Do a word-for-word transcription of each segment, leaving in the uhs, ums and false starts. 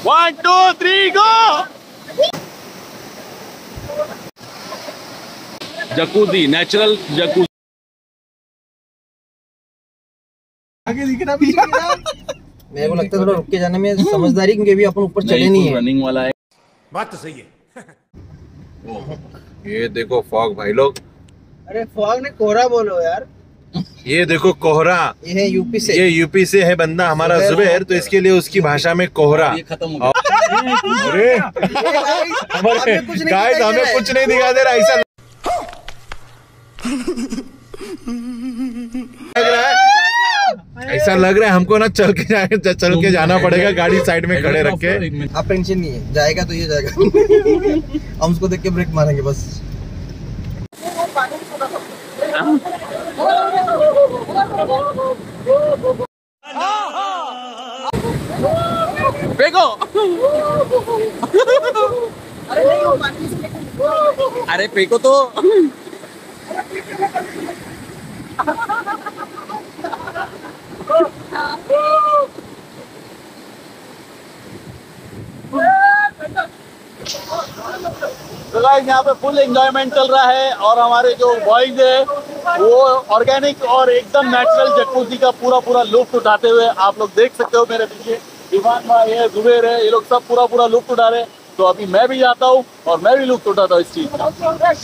One two three go. Jacuzzi, natural jacuzzi. आगे दिखना भी मेरे को लगता है थोड़ा रुक के जाने में समझदारी, क्योंकि अभी अपन ऊपर चढ़े नहीं है। रनिंग वाला है। बात तो सही है। ये देखो फॉग भाई लोग। अरे फॉग ने कोहरा बोलो यार। ये देखो कोहरा, ये है यूपी से। ये यूपी से है बंदा हमारा जुबैर, तो इसके लिए उसकी भाषा में कोहरा। ये खत्म हो गया। अरे गाइस हमें कुछ नहीं दिखा दे रहा, ऐसा लग रहा है, ऐसा लग रहा है हमको ना चल के जाए, चल के जाना पड़ेगा, गाड़ी साइड में खड़े रख के। आप टेंशन नहीं है, जाएगा तो ये जाएगा। हम उसको देख के ब्रेक मारेंगे बस। फेंको। अरे फेंको तो। तो गाइस यहाँ पे फुल एंजॉयमेंट चल रहा है और हमारे जो बॉयज है वो ऑर्गेनिक और एकदम नेचुरल जकूजी का पूरा पूरा लुत्फ उठाते हुए आप लोग देख सकते हो। मेरे पीछे इवान भाई है, जुबैर है, ये लोग सब पूरा पूरा लुत्फ उठा रहे हैं। तो अभी मैं भी जाता हूँ और मैं भी लुत्फ उठाता हूँ इस चीज का।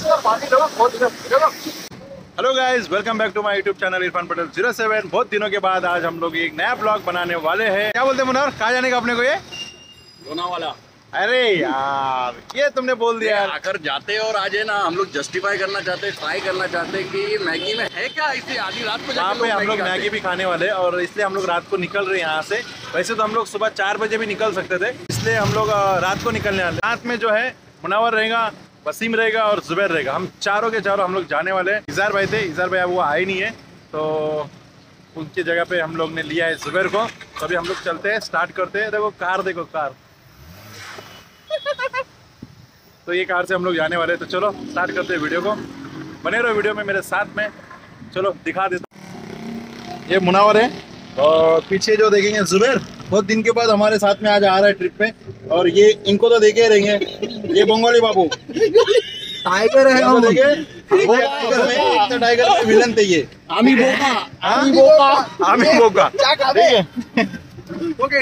Hello guys, welcome back to my YouTube channel Irfan Patel zero seven. बहुत दिनों के बाद आज हम लोग एक नया ब्लॉग बनाने वाले हैं। क्या बोलते हैं मुनव्वर, कहाँ जाने का अपने को? ये लोनावाला। अरे यार ये तुमने बोल दिया। आकर जाते और आज है ना हम लोग जस्टिफाई करना चाहते, ट्राई करना चाहते कि मैगी में है क्या, इसे आधी रात को यहाँ पे हम लोग मैगी भी खाने वाले और इसलिए हम लोग रात को निकल रहे हैं यहाँ से। वैसे तो हम लोग सुबह चार बजे भी निकल सकते थे, इसलिए हम लोग रात को निकलने वाले। रात में जो है मुनव्वर रहेगा, वसीम रहेगा और जुबैर रहेगा। हम चारों के चारों हम लोग जाने वाले हैं। इज़हार भाई थे, इज़हार भाई वो आए नहीं है, तो उनकी जगह पे हम लोग ने लिया है जुबैर को। तो अभी हम लोग चलते हैं, स्टार्ट करते हैं। देखो कार, देखो कार। तो ये कार से हम लोग जाने वाले हैं। तो चलो स्टार्ट करते हैं वीडियो को। बने रहो वीडियो में मेरे साथ में। चलो दिखा देता। ये मुनव्वर है और पीछे जो देखेंगे जुबैर, बहुत दिन के बाद हमारे साथ में आज आ रहा है ट्रिप पे। और ये इनको तो देखे रहेंगे, ये बंगाली बाबू टाइगर है। हम देखे टाइगर में, टाइगर में विलन थे ये। आमी बोका, आमी बोका, आमी बोका। ठीक है, ओके।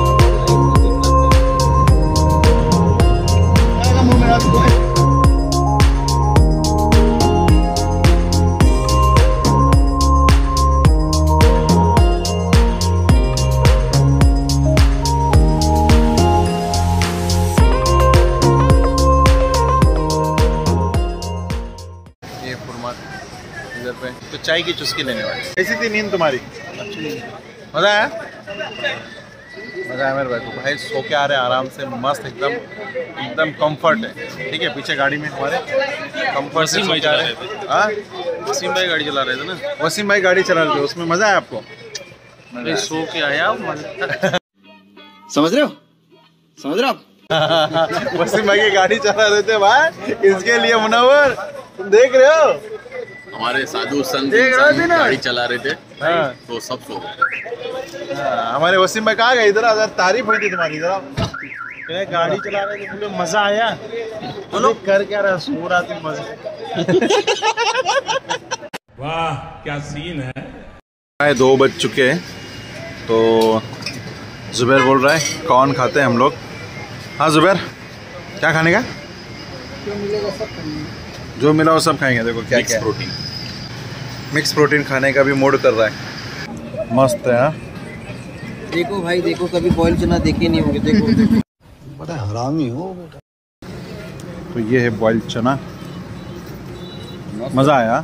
इधर पे तो चाय की चुस्की लेने वाले। कैसी थी नींद तुम्हारी? मजा आया? मजा आया मेरे भाई को। भाई सो के आ रहे हैं आराम से, मस्त एकदम एकदम कंफर्ट है। ठीक है, पीछे गाड़ी में हमारे कंफर्ट से सो के आ रहे हैं। वसीम भाई गाड़ी चला रहे थे ना। वसीम भाई गाड़ी चला रहे थे, उसमें मजा आया आपको? सो के आया। समझ रहे हो, समझ रहे हो? वसीम भाई की गाड़ी चला रहे थे भाई, इसके लिए मुनव्वर तुम देख रहे हो। हमारे साधु संत गाड़ी चला रहे थे। हाँ। तो सब सो गए। हाँ, हमारे वसीम भाई कहाँ गए? इधर अगर तारीफ हुई थी तुम्हारी, इधर गाड़ी चला रहे थे, मुझे मजा आया। बोलो कर क्या रहा, सो रहा था मजा। वाह क्या सीन है। दो बज चुके हैं, तो जुबैर बोल रहा है कौन खाते हैं हम लोग। हाँ जुबैर, क्या खाने का? जो मिलेगा सब खाएंगे। जो मिला वो सब खाएंगे। देखो क्या क्या प्रोटीन, मिक्स प्रोटीन खाने का भी मूड कर रहा है। मस्त है। हाँ देखो भाई देखो, कभी बॉयल चना देखे नहीं होंगे। देखो, देखो। बड़ा हरामी हो बेटा। तो ये है बॉइल्ड चना, मज़ा आया,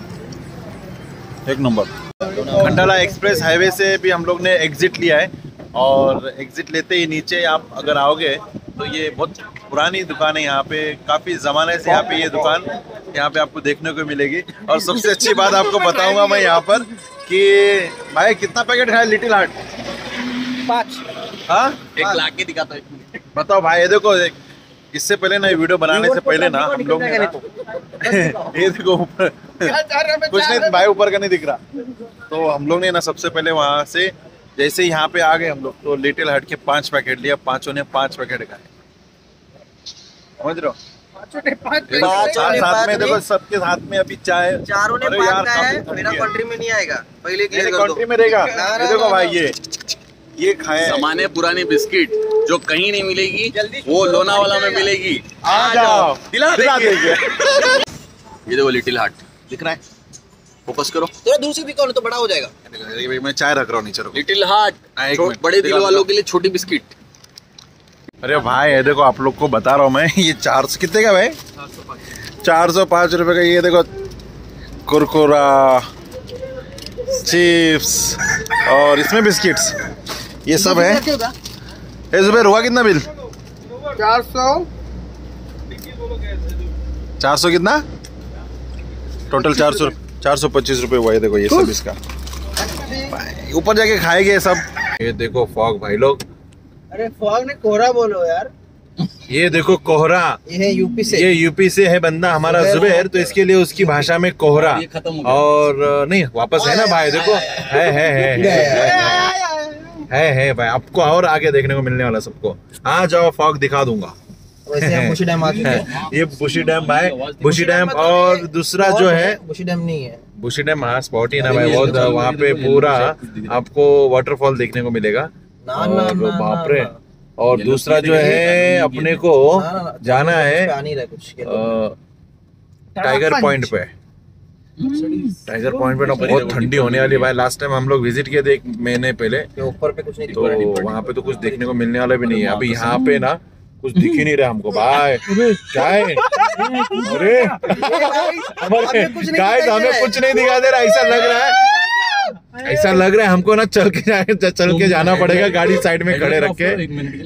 एक नंबर। खंडाला एक्सप्रेस हाईवे से भी हम लोग ने एग्जिट लिया है और एग्जिट लेते ही नीचे आप अगर आओगे तो ये बहुत पुरानी दुकान है। यहाँ पे काफ़ी ज़माने से यहाँ पे ये दुकान यहाँ पे आपको देखने को मिलेगी। और सबसे अच्छी बात आपको बताऊंगा मैं यहाँ पर कि भाई कितना पैकेट है लिटिल हार्ट? पाँच। हाँ, एक लाख के दिखाता है। बताओ भाई। ये देखो, इससे पहले ना वीडियो बनाने से पहले ना हम लोग ने ना ये देखो ऊपर कुछ नहीं भाई, ऊपर का नहीं दिख रहा। तो हम लोग ने ना सबसे पहले वहाँ से जैसे यहाँ पे आ गए हम लोग तो लिटिल हट के पांच पैकेट लिया, पांचों ने पांच पैकेट खाए, समझ रहे हो? साथ साथ में देखो सबके हाथ में अभी चाय, चारों ने अरे पान यार, खाया है, काफी मेरा ठंडी है। कंट्री में नहीं आएगा, पहले मेरे क्लियर कर दो। कंट्री में रहेगा। ना, ये ना, देखो ना, भाई, ना। ये ये खाए सामान्य पुरानी बिस्किट जो कहीं नहीं मिलेगी वो लोनावाला में मिलेगी। आ जाओ, दिला दिला देंगे। देंगे। ये देखो लिटिल हार्ट, दिख रहा है? फोकस करो। थोड़ा दूर से भी कौन तो बड़ा हो जाएगा। देखिए भाई, मैं चाय रख रहा हूँ नीचे, रुको। लिटिल हार्ट, हाँ, एक छो- मिनट, बड़े दिल दिखा वालों दो। के लिए छोटी बिस्किट। अरे भाई ये देखो, आप लोग को बता रहा हूँ मैं, ये चार सौ कितने का भाई? चार सौ पाँच रुपए का। ये देखो कुरकुरा, चिप्स और इसमें बिस्किट्स, ये सब है। ये जुबैर हुआ कितना बिल? चार सौ चार सौ कितना टोटल? चार सौ चार सौ पच्चीस रुपए हुआ। ये देखो ये सब इसका, ऊपर जाके खाएंगे सब। ये देखो फॉग भाई लोग, अरे फॉग ने कोहरा बोलो यार। ये देखो कोहरा, ये है यूपी से। ये यूपी से है बंदा हमारा जुबैर, तो इसके लिए उसकी भाषा में कोहरा। ये खत्म हो गया। और नहीं वापस है ना भाई, देखो है है है है है है भाई, आपको और आगे देखने को मिलने वाला सबको। आ जाओ, फॉग दिखा दूंगा। वैसे हम बुशी डैम आ चुके हैं। ये बुशी डैम भाई, बुशी डैम। और दूसरा जो है बुशी डैम नहीं है, बुशी डैम, हाँ स्पॉट ही ना भाई, बहुत वहाँ पे पूरा आपको वाटरफॉल देखने को मिलेगा। ना ना और ना बाप रे। ना, ना। और दूसरा जो है अपने को ना, ना, ना, जाना है आ नहीं रहा कुछ के तो। अ, टाइगर पॉइंट पे। टाइगर पॉइंट पे ना बहुत ठंडी होने वाली है भाई। लास्ट टाइम हम लोग विजिट किए थे एक महीने पहले, ये ऊपर पे कुछ नहीं तो वहाँ पे तो कुछ देखने को मिलने वाला भी नहीं है। अभी यहाँ पे ना कुछ दिख ही नहीं रहा हमको भाई। क्या है? अरे हमारे गाइस, हमें कुछ नहीं दिखा दे रहा, ऐसा लग रहा है, ऐसा लग रहा है हमको ना चल के जाए चल के जाना पड़ेगा, गाड़ी साइड में खड़े रख के।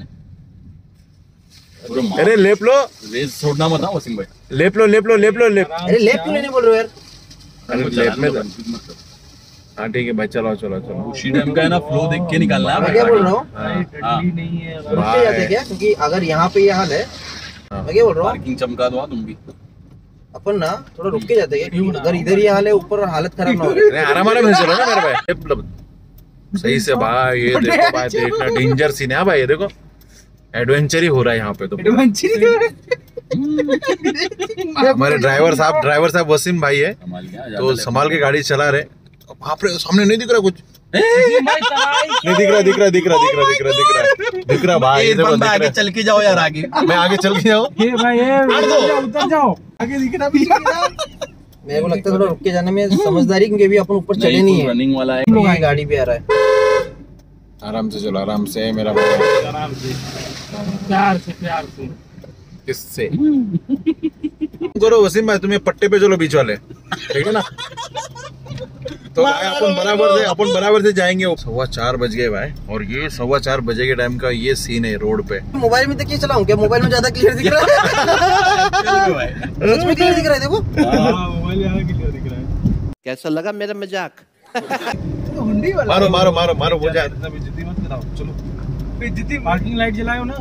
अरे लेप लो, रेस छोड़ना मत ना वसीम भाई। लेप लो, लेप लो, लेप लो, लेप। अरे लेफ्ट क्यों नहीं बोल रहे हो यार? अरे लेप में हाँ ठीक है भाई, चलो चलो चलो। बुशी डैम का है ना, फ्लो देख के निकालना है मैं भाई। क्या बोल रहा हूँ, हाँ। रुक के जाते क्या? क्योंकि अगर यहाँ पे ये हाल है, मैं क्या बोल रहा हूँ, पार्किंग चमका दो तुम भी। अपन ना थोड़ा रुक के जाते क्या? क्योंकि अगर इधर ये हाल है, ऊपर हालत खराब ना हो जाए। अरे आराम आराम से चलो ना मेरे भाई, लेप लो। सही से भाई, ये देखो भाई, देखना डेंजर सीन है भाई। ये देखो एडवेंचर ही हो रहा है यहाँ पे तो। हमारे ड्राइवर साहब ड्राइवर साहब वसीम भाई है, तो संभाल के गाड़ी चला रहे। बाप रे, सामने नहीं दिख रहा कुछ, नहीं दिख रहा, दिख रहा, दिख रहा, दिख रहा, दिख रहा, दिख रहा, दिख रहा भाई। ये देखो, दिख रहा है। चल के जाओ यार आगे। मैं आगे चल के जाऊँ? मेरे को लगता है थोड़ा रुक के जाने में समझदारी, क्योंकि अभी अपन ऊपर चले नहीं है। रनिंग वाला है। ये गाड़ी भी आ रहा है। आराम से चलो, आराम से मेरा भाई, आराम से, प्यार से, प्यार से। किससे करो वसीम भाई, तुम्हें पट्टे पे चलो बीच वाले, ठीक है ना? तो भाई अपन बराबर से अपन बराबर से जाएंगे। सवा चार बज गए भाई, और ये सवा चार बजे के टाइम का ये सीन है रोड पे। मोबाइल में देखिए चलाऊं क्या? मोबाइल में ज्यादा क्लियर दिख रहा है। सच में क्लियर दिख रहा है, देखो। कैसा लगा मेरा मजाक? मारो मारो मारो मारो, वो जाए। पार्किंग लाइट जलाओ ना।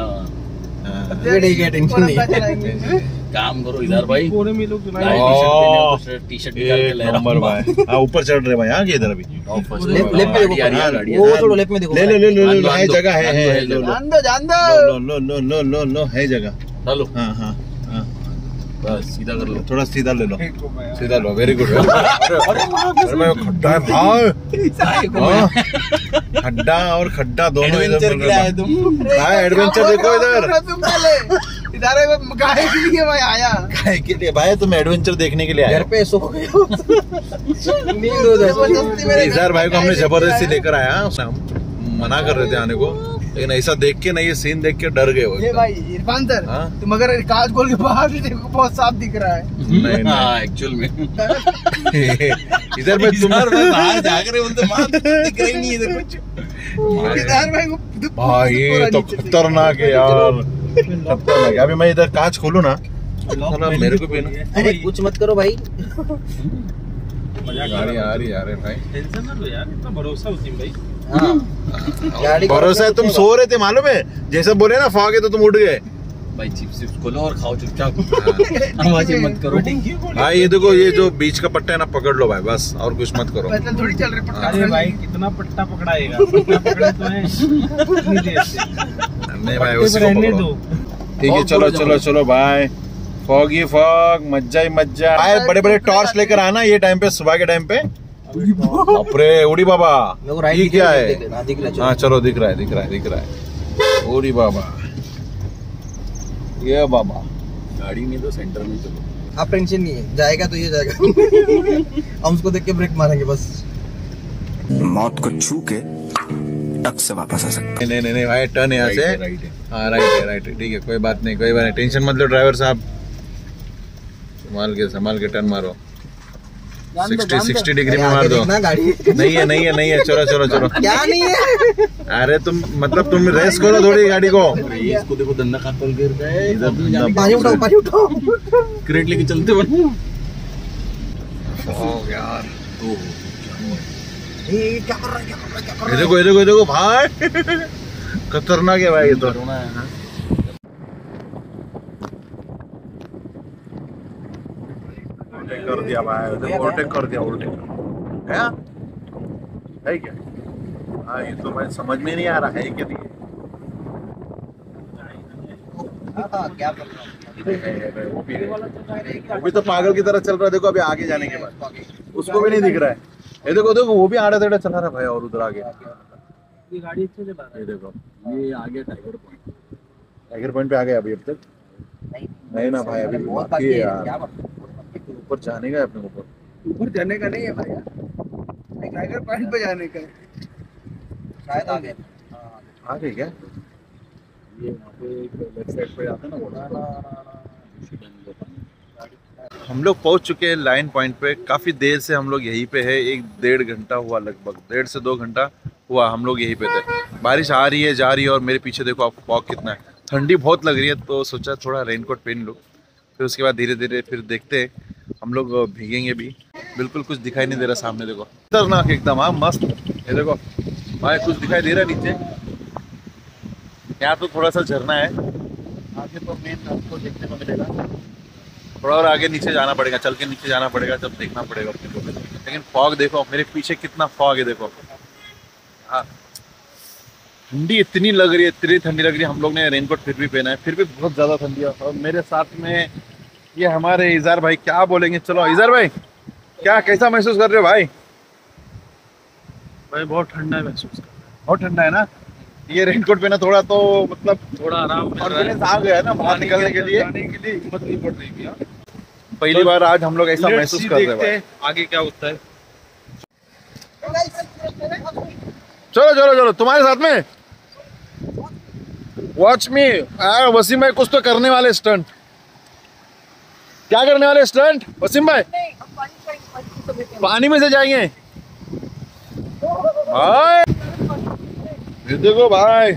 टेंशन नहीं है। काम करो इधर भाई। पूरे में लोग जलाए। टी शर्ट निकाल के एक ले रहा नंबर भाई। हाँ ऊपर चढ़ रहे भाई, आगे इधर अभी। लेफ्ट लेफ्ट में देखो, गाड़ी आ रही है, गाड़ी आ वो रही है। थोड़ा लेफ्ट में देखो। ले लो ले लो ले लो, है दो, जगह है, जान दो, है है लो लो जान दो, जान दो। लो लो लो लो लो लो, है जगह। चलो हाँ हाँ हाँ, बस सीधा कर लो। थोड़ा सीधा ले लो, सीधा लो, वेरी गुड। अरे मैं खड्डा है भाई, हाँ, खड्डा और खड्डा दोनों इधर मिल रहा है। हाँ एडवेंचर देखो इधर। तुम पहले इधर गाय के लिए मैं आया। काय के लिए भाई? तुम एडवेंचर देखने के लिए आए घर हो? पे सो गए हो। नींद हो जाए। इजहार भाई को हमने जबरदस्ती लेकर आया, हम मना कर रहे थे आने को, लेकिन ऐसा देख के ना, ये सीन देख के डर गए वो ये एकदम। भाई इरफान सर, हाँ? तुम अगर कांच खोल के बाहर से देखो, बहुत साफ दिख रहा है। नहीं नहीं हाँ एक्चुअल में इधर में तुम बाहर जाग रहे उनसे मां दिख रही नहीं इधर कुछ। इधर भाई को भाई ये तो खतरनाक है यार, खतरनाक है। अभी मैं इधर कांच खोलूं ना, साला मेरे को भी ना अरे कुछ मत करो भाई। गाड़ी आ रही आ रही भाई। टेंशन ना लो यार, इतना भरोसा वसीम भाई। हाँ गाड़ी भरोसा है, तुम सो रहे थे मालूम है, जैसे बोले ना फॉग है तो तुम उठ गए। भाई चिप्स चिप्स खोलो और खाओ चुपचाप। आवाज़ मत करो भाई। ये देखो ये जो बीच का पट्टा है ना, पकड़ लो भाई बस, और कुछ मत करो। थोड़ी चल रही पट्टा। अरे भाई कितना पट्टा पकड़ाएगा, पट्टा पकड़े तो है इतनी देर से। नहीं भाई उसको पकड़ो। ठीक है चलो चलो चलो भाई। फॉग ही फॉग, मज्जा ही मज्जा। भाई बड़े बड़े टॉर्च लेकर आना ये टाइम पे, सुबह के टाइम पे। बापरे उड़ी बाबा, ये क्या है? हाँ चलो दिख रहा है दिख रहा है दिख रहा है। उड़ी बाबा, ये बाबा गाड़ी में तो सेंटर में चलो। आप टेंशन नहीं है, जाएगा तो ये जाएगा। हम उसको देख के ब्रेक मारेंगे बस। मौत को छू के टक से वापस आ सकता। नहीं नहीं नहीं भाई, टर्न यहाँ से। हाँ राइट है राइट है, ठीक है कोई बात नहीं कोई बात नहीं, टेंशन मत लो ड्राइवर साहब। संभाल के संभाल के टर्न मारो। सिक्सटी सिक्सटी डिग्री में मार दो। गाड़ी नहीं है नहीं है नहीं है, चलो चलो चलो। क्या नहीं है? अरे तुम मतलब तुम रेस करो थोड़ी गाड़ी को। इसको देखो धंधा खा खोल गिर गए। पानी उठाओ पानी उठाओ, क्रेट लेके चलते बन। यार ये क्या कर रहा है क्या कर रहा है क्या कर रहा ये देखो ये देखो ये देखो भाई, खतरनाक है भाई ये तो। ओवरटेक कर दिया भाई, ओवरटेक कर दिया ओवरटेक क्या है क्या? हाँ ये तो भाई समझ में नहीं आ रहा है क्या नहीं। क्या कर रहा है? वो भी वो भी तो पागल की तरह चल रहा है। देखो अभी आगे जाने के बाद उसको भी नहीं दिख रहा है। ये देखो देखो वो भी आड़े तेड़े चला रहा है भाई। और उधर आगे ये गाड़ी अच्छे से ये देखो, ये आगे टाइगर पॉइंट, टाइगर पॉइंट पे आ गए अभी अब तक नहीं ना भाई, अभी बाकी है यार। ऊपर जाने का अपने ऊपर ऊपर जाने का नहीं है भाई, टाइगर पॉइंट पे जाने का शायद आगे। आ गए क्या? ये वहाँ पे लेफ्ट साइड पे जाता है ना वो। हम लोग पहुंच चुके हैं लाइन पॉइंट पे। काफ़ी देर से हम लोग यहीं पे है, एक डेढ़ घंटा हुआ, लगभग डेढ़ से दो घंटा हुआ हम लोग यहीं पे थे। बारिश आ रही है जा रही है और मेरे पीछे देखो आपको फॉग कितना है। ठंडी बहुत लग रही है तो सोचा थोड़ा रेनकोट पहन लो, फिर उसके बाद धीरे धीरे फिर देखते हैं। हम लोग भीगेंगे भी, बिल्कुल कुछ दिखाई नहीं दे रहा सामने देखो, खतरनाक एकदम। हाँ मस्त, ये देखो भाई कुछ दिखाई दे रहा है नीचे। यहाँ तो थोड़ा सा झरना है, आगे तो मेन आपको देखने को मिलेगा। थोड़ा और आगे नीचे जाना पड़ेगा, चल के नीचे जाना पड़ेगा, जब देखना पड़ेगा अपने को। लेकिन फॉग देखो मेरे पीछे कितना फॉग है देखो। हाँ ठंडी इतनी लग रही है, इतनी ठंडी लग रही है। हम लोग ने रेनकोट फिर भी पहना है, फिर भी बहुत ज़्यादा ठंडी है। और मेरे साथ में ये हमारे इज़ार भाई, क्या बोलेंगे। चलो इज़ार भाई क्या कैसा महसूस कर रहे हो भाई? भाई बहुत ठंडा महसूस कर रहा है। बहुत ठंडा है ना। ये रेनकोट पहना थोड़ा तो मतलब थोड़ा आराम मिल रहा है। कॉन्फिडेंस आ गया है ना बाहर निकलने के लिए। जाने के लिए हिम्मत नहीं पड़ रही थी। पहली बार आज हम लोग ऐसा महसूस कर रहे हैं। आगे क्या होता है। चलो चलो चलो तुम्हारे साथ में वॉच मी। वसीम भाई कुछ तो करने वाले स्टंट। क्या करने वाले स्टंट वसीम भाई? पानी में से जाएंगे भाई। ये देखो भाई,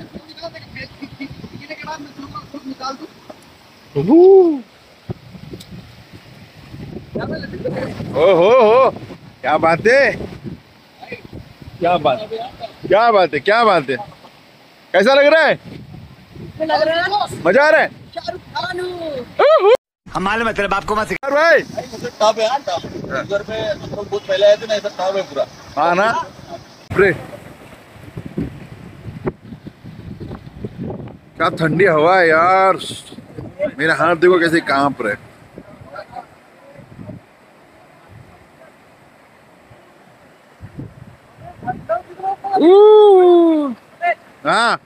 ओ हो हो क्या बात है, क्या बात क्या बात है क्या बात है। कैसा लग रहा है? मजा आ रहा है? हम मालूम है तेरे बाप को मत सिखा भाई। टॉप है टॉप, उधर पे हम लोग बहुत पहले आए थे ना, ऐसा टॉप है पूरा। हाँ ना प्रे। क्या ठंडी हवा है यार, मेरा हाथ देखो कैसे कांप रहे। हाँ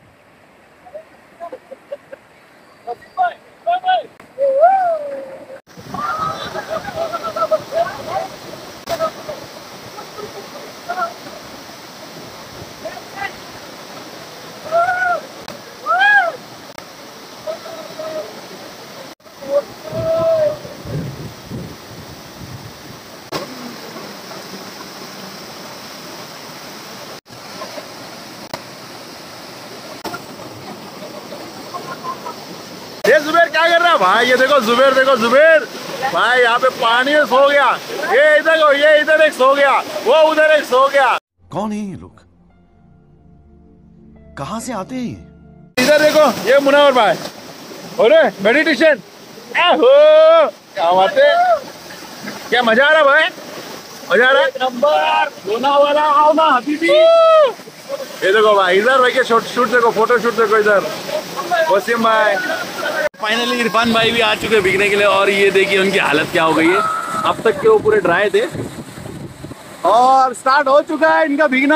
ये जुबेर क्या कर रहा है भाई? ये देखो जुबेर, देखो जुबेर भाई यहाँ पे पानी में सो गया। ये इधर को, ये इधर एक सो गया, वो उधर एक सो गया। कौन है ये लोग, कहां से आते हैं? इधर देखो ये मुनावर भाई, अरे मेडिटेशन, क्या बात है, क्या मजा आ रहा भाई, मजा आ रहा है। नंबर लोनावाला आओ ना हबीबी। ये देखो भाई, इधर भाई के शूट शूट देखो, फोटो शूट देखो इधर, वसीम भाई। फाइनली इरफान भाई भी आ चुके हैं भीगने के लिए, और ये देखिए उनकी हालत क्या हो गई है। अब तक के वो पूरे ड्राई थे और स्टार्ट हो चुका है इनका भीगना।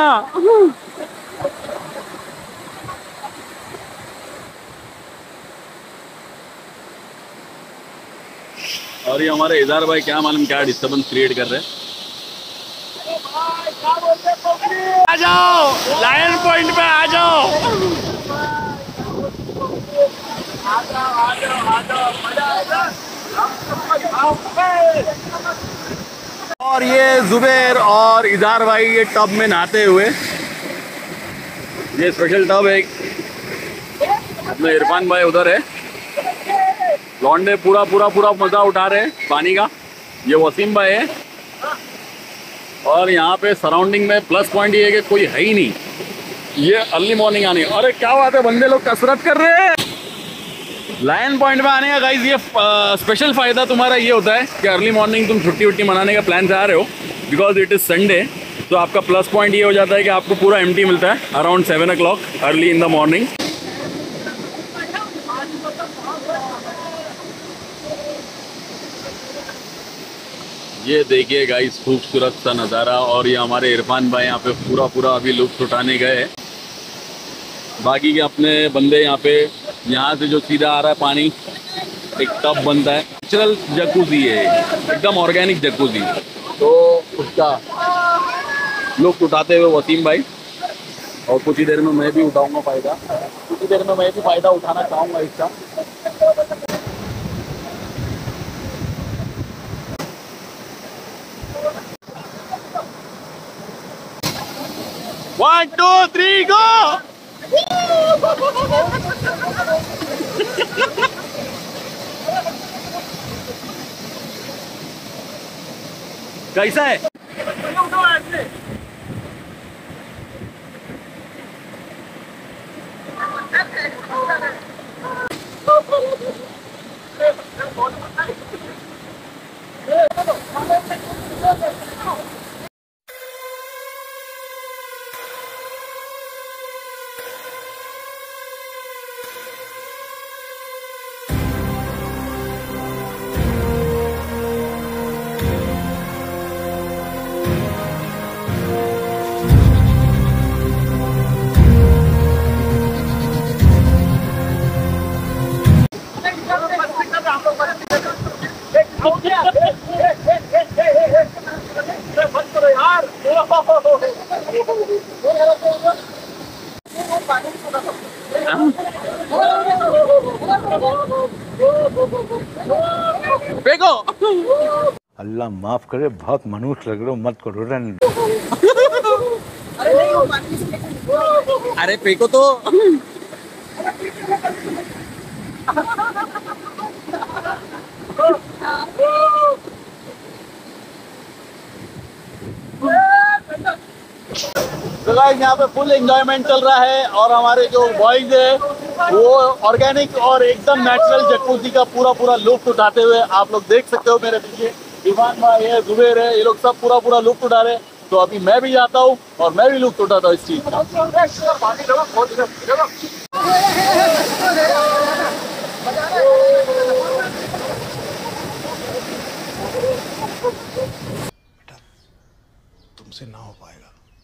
और ये हमारे इधर भाई क्या मालूम क्या डिस्टर्बेंस क्रिएट कर रहे हैं। आ जाओ लायन पॉइंट पे, आ जाओ आ जाओ आ जाओ आ जाओ, मजा आएगा। और ये जुबैर और इजार भाई ये टब में नहाते हुए, ये स्पेशल टब है। अपने इरफान भाई उधर है, लौंडे पूरा पूरा पूरा मजा उठा रहे हैं पानी का। ये वसीम भाई है, और यहाँ पे सराउंडिंग में प्लस पॉइंट ये है कि कोई है ही नहीं। ये अर्ली मॉर्निंग आने, अरे क्या बात है, बंदे लोग कसरत कर रहे हैं। लायन पॉइंट में आने का गाइस ये स्पेशल फ़ायदा तुम्हारा ये होता है कि अर्ली मॉर्निंग तुम छुट्टी वुट्टी मनाने का प्लान से आ रहे हो, बिकॉज इट इज़ संडे। तो आपका प्लस पॉइंट ये हो जाता है कि आपको पूरा एम्प्टी मिलता है around seven o'clock early in the morning. ये देखिए गाइस खूबसूरत सा नज़ारा, और ये हमारे इरफान भाई यहाँ पे पूरा पूरा अभी लुत्फ़ उठाने गए। बाकी के अपने बंदे यहाँ पे, यहाँ से जो सीधा आ रहा है पानी एक टब बनता है, नेचुरल जकूज़ी है, एकदम ऑर्गेनिक जकूज़ी। तो उसका लुत्फ़ उठाते हुए वसीम भाई, और कुछ ही देर में मैं भी उठाऊंगा फ़ायदा, कुछ ही देर में मैं भी फ़ायदा उठाना चाहूँगा इसका। One two three go. कैसा है? फेंको। अल्लाह माफ करे, बहुत मनुष्य लग रहे हो, मत करो रन। अरे फेंको तो। तो गाइस यहाँ पे फुल एंजॉयमेंट चल रहा है, और हमारे जो बॉयज है वो ऑर्गेनिक और एकदम नेचुरल जकूज़ी का पूरा पूरा लुत्फ़ उठाते हुए, आप लोग देख सकते हो मेरे पीछे इरफान भाई है, जुबैर है, ये लोग सब पूरा पूरा लुत्फ़ उठा रहे हैं। तो अभी मैं भी जाता हूँ और मैं भी लुत्फ़ उठाता हूँ इस चीज़ का। तुमसे ना हो पाएगा।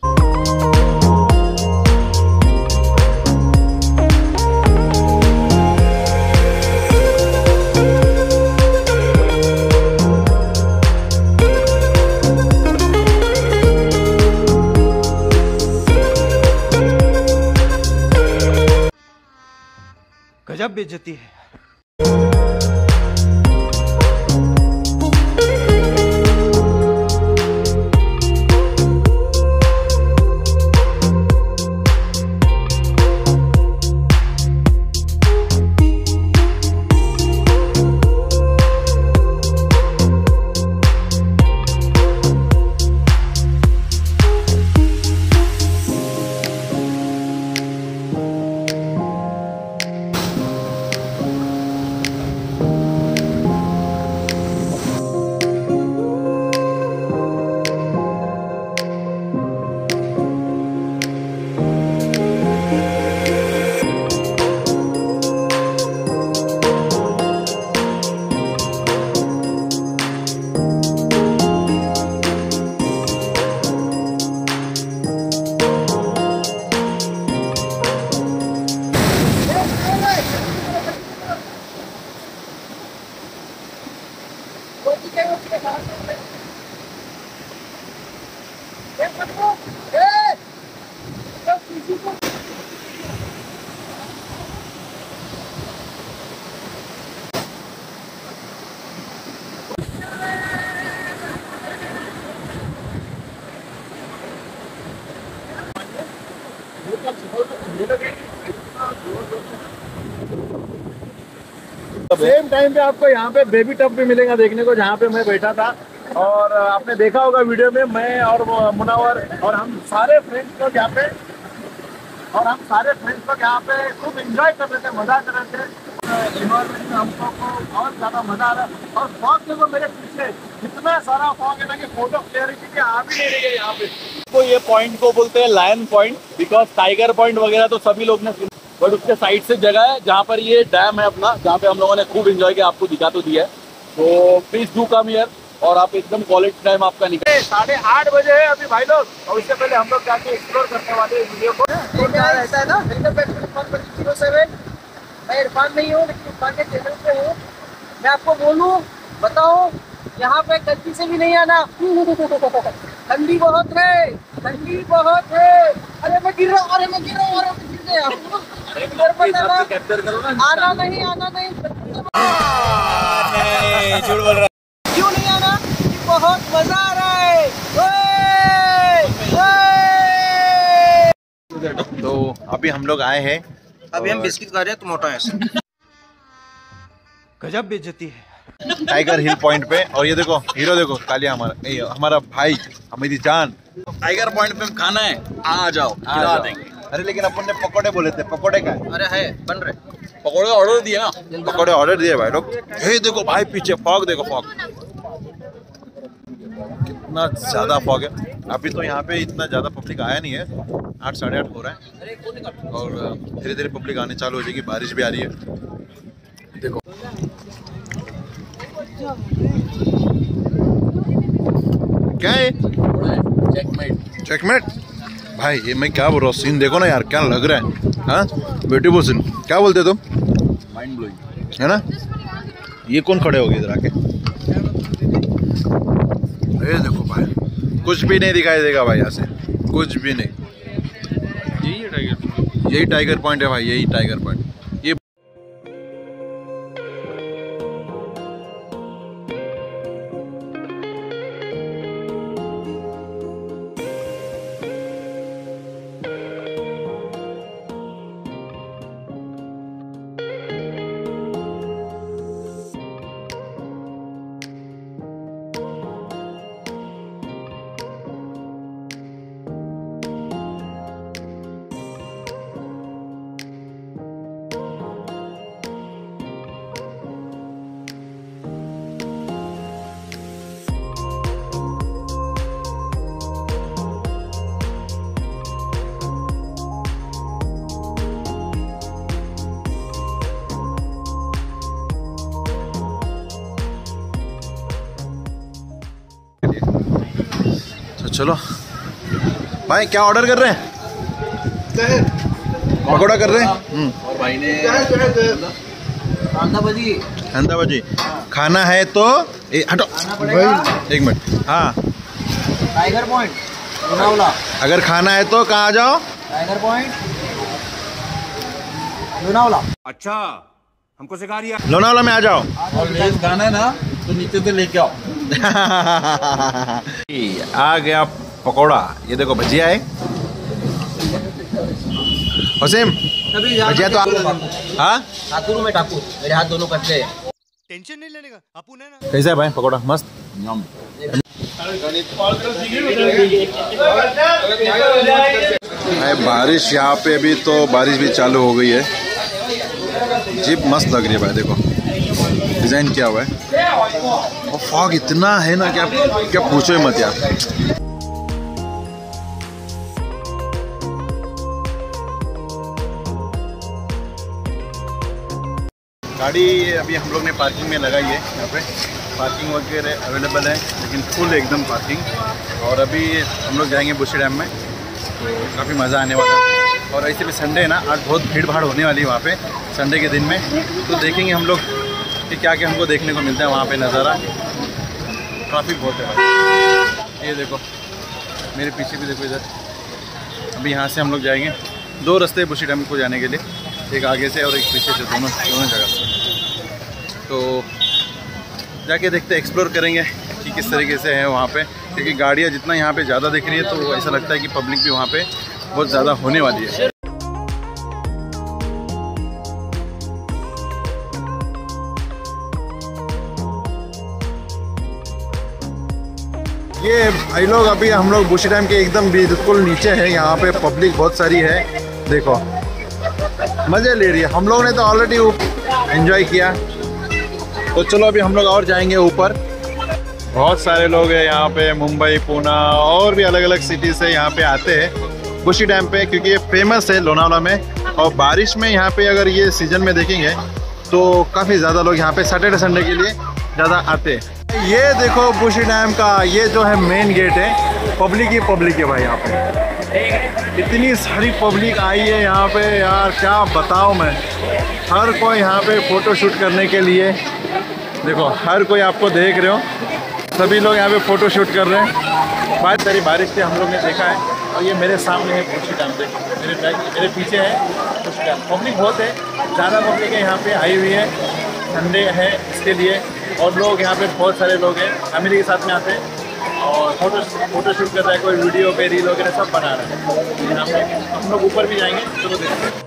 गजब बेइज्जती है। सेम टाइम पे आपको यहाँ पे बेबी टब भी मिलेगा देखने को, जहाँ पे मैं बैठा था। और आपने देखा होगा वीडियो में, मैं और मुनावर और हम सारे फ्रेंड्स लोग यहाँ पे और हम सारे फ्रेंड्स लोग यहाँ पे खूब एंजॉय कर रहे थे, मजा कर रहे थे। इन्वायरमेंट में हमको को और ज्यादा मजा आ रहा है। और फॉग देखो मेरे पीछे, इतना सारा फॉग है ना कि फोटो क्लियरिटी आ भी नहीं रही है यहाँ पे। तो ये पॉइंट को बोलते हैं lion point, because tiger point वगैरह तो सभी लोग ने सुना, बट उसके साइड से जगह है जहाँ पर ये डैम है अपना, जहाँ पे हम लोगों ने खूब एंजॉय किया, आपको दिखा तो दिया है। तो प्लीज डू कम हियर और आप एकदम क्वालिटी टाइम आपका निकले। साढ़े आठ बजे है अभी भाई लोग, और उससे पहले हम लोग जाके एक्सप्लोर करने वाले हैं वीडियो को। तो क्या रहता है ना, जीरो सेवन मैं इरफान नहीं हूँ, लेकिन इरफान के चैनल पे हूँ। मैं आपको बोलूँ, बताओ, यहाँ पे गलती से भी नहीं आना। ठंडी बहुत है, ठंडी बहुत है। अरे मैं गिर रहा हूँ, अरे मैं गिर रहा हूँ, अरे मैं गिर गया। आना नहीं, आना नहीं, क्यों नहीं आना? बहुत मजा आ रहा है। तो अभी हम लोग आए हैं, अभी हम बिस्किट खा रहे हैं, तुम मोटा ऐसे गजब बेइज्जती है। टाइगर हिल पॉइंट पे। और ये देखो हीरो, देखो कालिया हमारा, ये हमारा भाई हमीदी जान। टाइगर पॉइंट पे खाना है, आ जाओ, खिला देंगे। अरे लेकिन अपन ने पकोड़े बोले थे, पकोड़े का है? अरे है, बन रहे पकौड़े का ऑर्डर दिया ना, पकोड़े ऑर्डर दिए भाई लोग। हे देखो भाई पीछे फॉग, देखो फॉग कितना ज्यादा फॉग है। अभी तो यहाँ पे इतना ज्यादा पब्लिक आया नहीं है, आठ साढ़े आठ हो रहा है और धीरे धीरे पब्लिक आने चालू हो जाएगी। बारिश भी आ रही है, देखो क्या है, चेकमेट। चेकमेट भाई। ये मैं क्या बोल रहा हूँ, सीन देखो ना यार, क्या लग रहा है। हाँ ब्यूटीफुल सीन, क्या बोलते तुम? माइंड ब्लोइंग है ना। ये कौन खड़े हो गए इधर आके? ये देखो भाई, कुछ भी नहीं दिखाई देगा भाई यहाँ से, कुछ भी नहीं। यही है टाइगर, यही टाइगर पॉइंट है भाई, यही टाइगर पॉइंट। ये चलो भाई, क्या ऑर्डर कर रहे हैं? पकौड़ा कर रहे हैं। और भाई ने कांदा भाजी, कांदा भाजी खाना है तो ए, हटो एक मिनट। हाँ टाइगर पॉइंट लोनावला। अगर खाना है तो कहाँ आ जाओ? Tiger point Lonavala. अच्छा हमको सिखा दिया। लोनावला में आ जाओ। और गाना है ना, तो नीचे से लेके आओ। आ गया पकौड़ा, ये देखो भजिया है। हुसैन भजिया तो हाँ ठाकुर में ठाकुर, मेरे हाथ दोनों कच्चे हैं। टेंशन नहीं लेने का, अपन है ना। कैसा है भाई पकौड़ा? मस्त। भाई बारिश यहाँ पे, अभी तो बारिश भी चालू हो गई है। जीप मस्त लग रही है भाई, देखो डिजाइन किया हुआ है। और फॉग इतना है ना, क्या क्या पूछो ही मत यार। गाड़ी अभी हम लोग ने पार्किंग में लगाई है। यहाँ पे पार्किंग वगैरह अवेलेबल है, लेकिन फुल एकदम पार्किंग। और अभी हम लोग जाएंगे बुशी डैम में, तो काफ़ी मज़ा आने वाला है। और ऐसे भी संडे है ना, आज बहुत भीड़ भाड़ होने वाली है वहाँ पे संडे के दिन में। तो देखेंगे हम लोग कि क्या क्या हमको देखने को मिलता है वहाँ पे नज़ारा। ट्रैफिक बहुत है भाई, ये देखो मेरे पीछे भी देखो इधर। अभी यहाँ से हम लोग जाएंगे दो रास्ते बुशी डैम को जाने के लिए, एक आगे से और एक पीछे से, दोनों दोनों जगह से। तो जाके देखते एक्सप्लोर करेंगे कि किस तरीके से है वहाँ पे, क्योंकि गाड़ियाँ जितना यहाँ पे ज़्यादा दिख रही है तो ऐसा लगता है कि पब्लिक भी वहाँ पे बहुत ज़्यादा होने वाली है। ये भाई लोग अभी हम लोग बुशी डैम के एकदम बिल्कुल नीचे है, यहाँ पे पब्लिक बहुत सारी है, देखो मज़े ले रही है। हम लोग ने तो ऑलरेडी एंजॉय किया, तो चलो अभी हम लोग और जाएंगे ऊपर। बहुत सारे लोग हैं यहाँ पे, मुंबई, पुणे और भी अलग अलग सिटी से यहाँ पे आते हैं बुशी डैम पे, क्योंकि ये फेमस है लोनावाला में। और बारिश में यहाँ पे अगर ये सीजन में देखेंगे तो काफ़ी ज़्यादा लोग यहाँ पे सैटरडे संडे के लिए ज़्यादा आते हैं। ये देखो बुशी डैम का ये जो है मेन गेट है, पब्लिक ही पब्लिक है भाई। यहाँ पे इतनी सारी पब्लिक आई है यहाँ पे यार, क्या बताऊँ मैं। हर कोई यहाँ पे फ़ोटो शूट करने के लिए, देखो हर कोई आपको देख रहे हो, सभी लोग यहाँ पे फ़ोटो शूट कर रहे हैं। बहुत सारी बारिश से हम लोग ने देखा है। और ये मेरे सामने है बुशी डैम, पे मेरे बैक मेरे पीछे है बुशी डैम। पब्लिक बहुत है, ज़्यादा पब्लिक है यहाँ पे आई हुई है, संडे है इसके लिए। और लोग यहाँ पे बहुत सारे लोग हैं, फैमिली के साथ में आते हैं और फोटो फोटो शूट कर रहा है, कोई वीडियो पे रील वगैरह सब बना रहे हैं। यहाँ पे हम लोग ऊपर भी जाएंगे, चलो देखते हैं।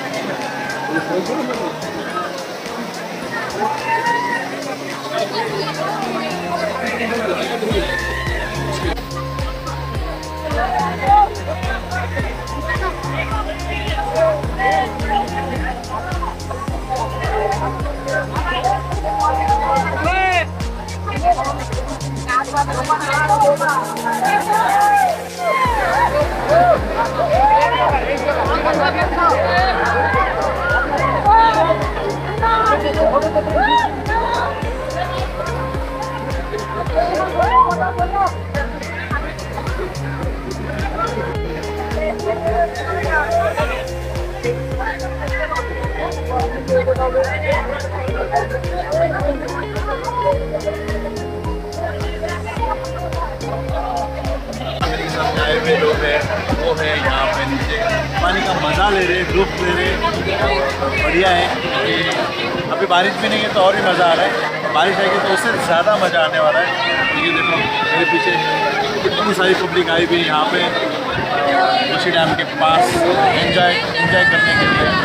लोग है वो है यहाँ पे नीचे पानी का मज़ा ले रहे, ग्रुप ले रहे, बढ़िया है। अभी बारिश भी नहीं है तो और भी मज़ा आ रहा है, बारिश आएगी तो उससे ज़्यादा मज़ा आने वाला है। ये देखो मेरे पीछे कितनी सारी पब्लिक आई हुई यहाँ पे बुशी डैम के पास एंजॉय एंजॉय करने के लिए।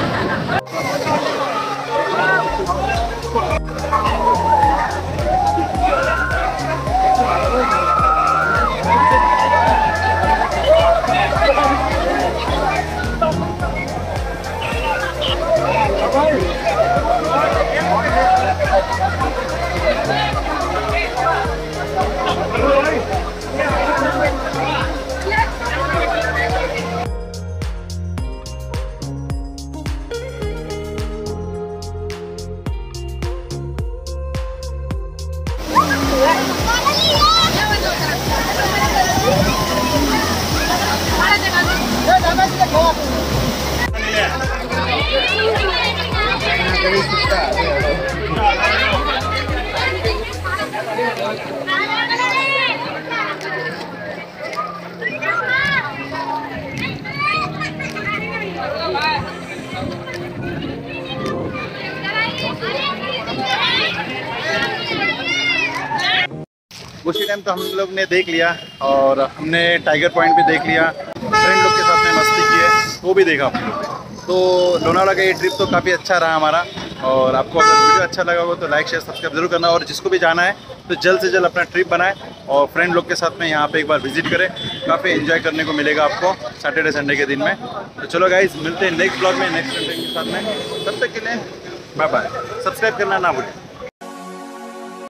बुशी डैम तो हम लोग ने देख लिया और हमने टाइगर पॉइंट भी देख लिया, फ्रेंड लोग के साथ में मस्ती की है वो भी देखा हम लोग। तो लोनावाला का ये ट्रिप तो काफ़ी अच्छा रहा हमारा। और आपको अगर वीडियो अच्छा लगा हो तो लाइक शेयर सब्सक्राइब जरूर करना, और जिसको भी जाना है तो जल्द से जल्द अपना ट्रिप बनाए और फ्रेंड लोग के साथ में यहाँ पे एक बार विजिट करें, काफ़ी एंजॉय करने को मिलेगा आपको सैटरडे संडे के दिन में। तो चलो गाइस, मिलते हैं नेक्स्ट ब्लॉग में नेक्स्ट कंटेंट के साथ में, तब तक के लिए बाय बाय। सब्सक्राइब करना ना भूलें।